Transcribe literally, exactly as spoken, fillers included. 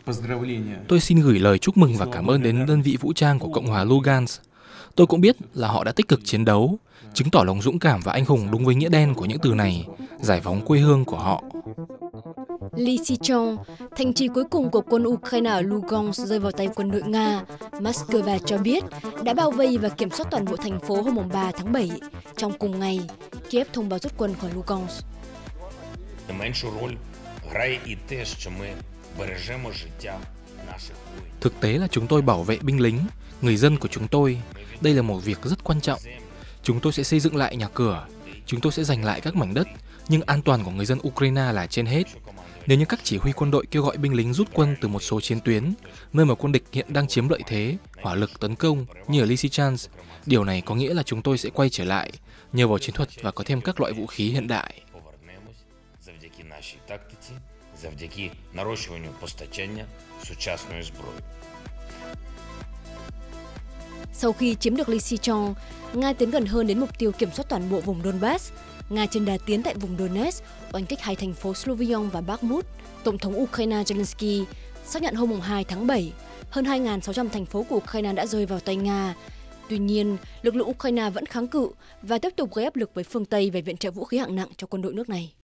Tôi xin gửi lời chúc mừng và cảm ơn đến đơn vị vũ trang của Cộng hòa Lugansk. Tôi cũng biết là họ đã tích cực chiến đấu, chứng tỏ lòng dũng cảm và anh hùng đúng với nghĩa đen của những từ này, giải phóng quê hương của họ. Lysychansk, thành trì cuối cùng của quân Ukraine ở Lugansk rơi vào tay quân đội Nga, Moscow cho biết đã bao vây và kiểm soát toàn bộ thành phố hôm ba tháng bảy. Trong cùng ngày, Kiev thông báo rút quân khỏi Lugansk. Thực tế là chúng tôi bảo vệ binh lính, người dân của chúng tôi. Đây là một việc rất quan trọng. Chúng tôi sẽ xây dựng lại nhà cửa, chúng tôi sẽ giành lại các mảnh đất, nhưng an toàn của người dân Ukraine là trên hết. Nếu như các chỉ huy quân đội kêu gọi binh lính rút quân từ một số chiến tuyến, nơi mà quân địch hiện đang chiếm lợi thế, hỏa lực tấn công như ở Lysychansk, điều này có nghĩa là chúng tôi sẽ quay trở lại, nhờ vào chiến thuật và có thêm các loại vũ khí hiện đại. Sau khi chiếm được Lysychansk, Nga tiến gần hơn đến mục tiêu kiểm soát toàn bộ vùng Donbass. Nga trên đà tiến tại vùng Donetsk, oanh kích hai thành phố Sloviansk và Bakhmut. Tổng thống Ukraine Zelensky xác nhận hôm hai tháng bảy, hơn hai nghìn sáu trăm thành phố của Ukraine đã rơi vào tay Nga. Tuy nhiên, lực lượng Ukraine vẫn kháng cự và tiếp tục gây áp lực với phương Tây về viện trợ vũ khí hạng nặng cho quân đội nước này.